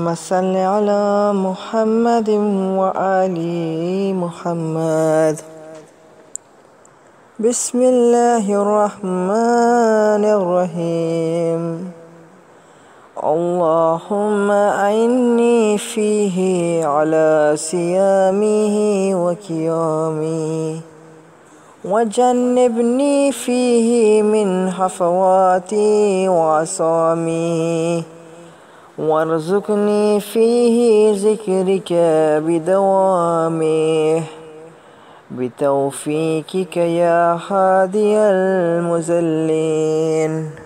اللهم صل على محمد وآل محمد. بسم الله الرحمن الرحيم. اللهم أعني فيه على صيامه وقيامه، وجنبني فيه من هفوات وعصامي، وارزقني فيه ذكرك بدوامه، بتوفيقك يا هادي المذلين.